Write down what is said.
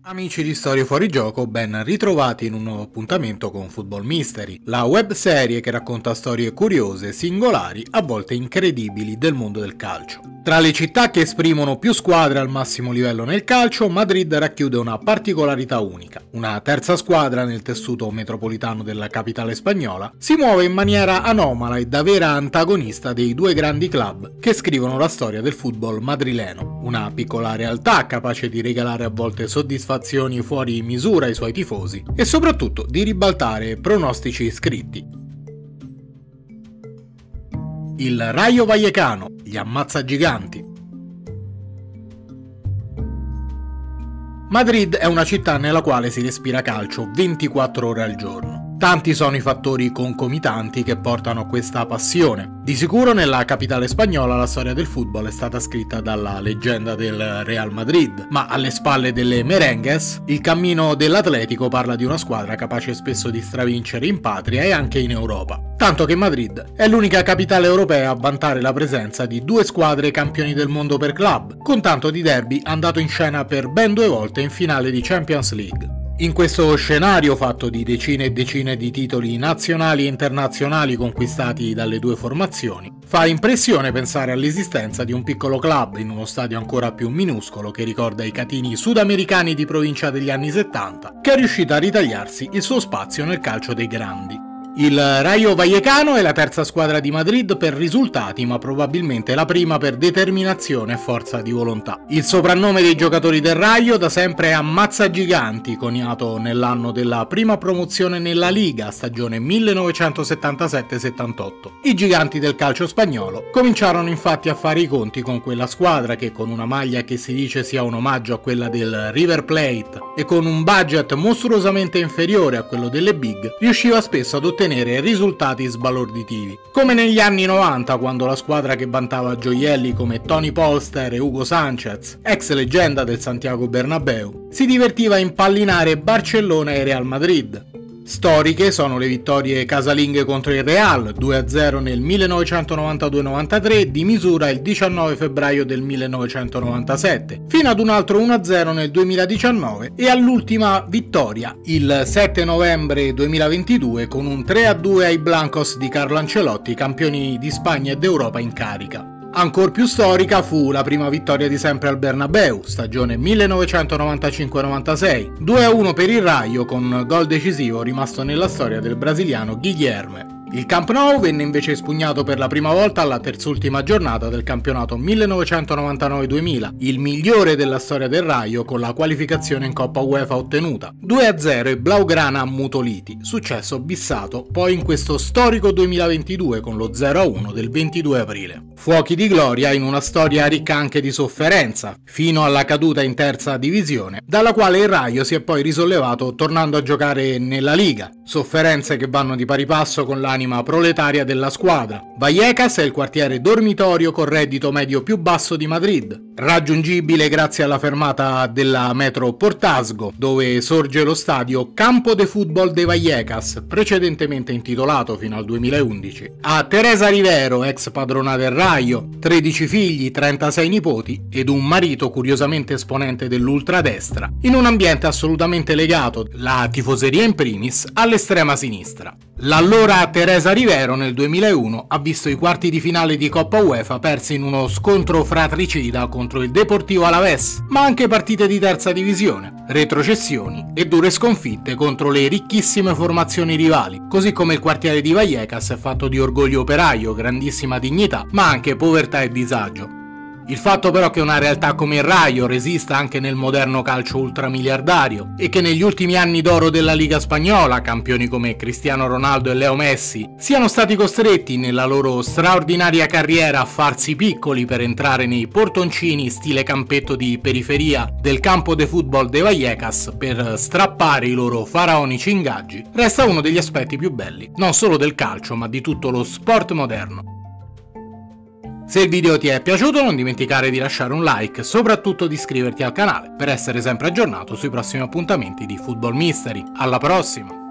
Amici di Storie Fuori Gioco, ben ritrovati in un nuovo appuntamento con Football Mystery, la webserie che racconta storie curiose, singolari, a volte incredibili del mondo del calcio. Tra le città che esprimono più squadre al massimo livello nel calcio, Madrid racchiude una particolarità unica. Una terza squadra nel tessuto metropolitano della capitale spagnola si muove in maniera anomala e da vera antagonista dei due grandi club che scrivono la storia del football madrileno. Una piccola realtà capace di regalare a volte soddisfazioni fuori misura ai suoi tifosi e soprattutto di ribaltare pronostici scritti. Il Rayo Vallecano, gli ammazzagiganti. Madrid è una città nella quale si respira calcio 24 ore al giorno. Tanti sono i fattori concomitanti che portano a questa passione. Di sicuro nella capitale spagnola la storia del football è stata scritta dalla leggenda del Real Madrid, ma alle spalle delle merengues il cammino dell'Atletico parla di una squadra capace spesso di stravincere in patria e anche in Europa. Tanto che Madrid è l'unica capitale europea a vantare la presenza di due squadre campioni del mondo per club, con tanto di derby andato in scena per ben 2 volte in finale di Champions League. In questo scenario fatto di decine e decine di titoli nazionali e internazionali conquistati dalle due formazioni, fa impressione pensare all'esistenza di un piccolo club in uno stadio ancora più minuscolo che ricorda i catini sudamericani di provincia degli anni 70, che è riuscito a ritagliarsi il suo spazio nel calcio dei grandi. Il Rayo Vallecano è la terza squadra di Madrid per risultati, ma probabilmente la prima per determinazione e forza di volontà. Il soprannome dei giocatori del Rayo da sempre è Ammazzagiganti, coniato nell'anno della prima promozione nella Liga, stagione 1977-78. I giganti del calcio spagnolo cominciarono infatti a fare i conti con quella squadra che, con una maglia che si dice sia un omaggio a quella del River Plate e con un budget mostruosamente inferiore a quello delle big, riusciva spesso ad ottenere risultati sbalorditivi, come negli anni 90 quando la squadra che vantava gioielli come Tony Polster e Hugo Sanchez, ex leggenda del Santiago Bernabéu, si divertiva a impallinare Barcellona e Real Madrid. Storiche sono le vittorie casalinghe contro il Real, 2-0 nel 1992-93, di misura il 19 febbraio del 1997, fino ad un altro 1-0 nel 2019 e all'ultima vittoria il 7 novembre 2022 con un 3-2 ai Blancos di Carlo Ancelotti, campioni di Spagna e d'Europa in carica. Ancor più storica fu la prima vittoria di sempre al Bernabéu, stagione 1995-96, 2-1 per il Rayo con gol decisivo rimasto nella storia del brasiliano Guilherme. Il Camp Nou venne invece espugnato per la prima volta alla terzultima giornata del campionato 1999-2000, il migliore della storia del Rayo con la qualificazione in Coppa UEFA ottenuta. 2-0 e Blaugrana ammutoliti, successo bissato poi in questo storico 2022 con lo 0-1 del 22 aprile. Fuochi di gloria in una storia ricca anche di sofferenza, fino alla caduta in terza divisione, dalla quale il Rayo si è poi risollevato tornando a giocare nella Liga. Sofferenze che vanno di pari passo con l'anima proletaria della squadra. Vallecas è il quartiere dormitorio con reddito medio più basso di Madrid, raggiungibile grazie alla fermata della metro Portasgo, dove sorge lo stadio Campo de Fútbol de Vallecas, precedentemente intitolato fino al 2011 a Teresa Rivero, ex padrona del Rayo, 13 figli, 36 nipoti ed un marito curiosamente esponente dell'ultradestra, in un ambiente assolutamente legato, la tifoseria in primis, all'estrema sinistra. L'allora Teresa Rivero nel 2001 ha visto i quarti di finale di Coppa UEFA persi in uno scontro fratricida contro il Deportivo Alavés, ma anche partite di terza divisione, retrocessioni e dure sconfitte contro le ricchissime formazioni rivali, così come il quartiere di Vallecas è fatto di orgoglio operaio, grandissima dignità, ma anche povertà e disagio. Il fatto però che una realtà come il Rayo resista anche nel moderno calcio ultramiliardario e che negli ultimi anni d'oro della Liga spagnola, campioni come Cristiano Ronaldo e Leo Messi, siano stati costretti nella loro straordinaria carriera a farsi piccoli per entrare nei portoncini stile campetto di periferia del Campo de Fútbol de Vallecas per strappare i loro faraonici ingaggi, resta uno degli aspetti più belli, non solo del calcio ma di tutto lo sport moderno. Se il video ti è piaciuto non dimenticare di lasciare un like e soprattutto di iscriverti al canale per essere sempre aggiornato sui prossimi appuntamenti di Football Mystery. Alla prossima!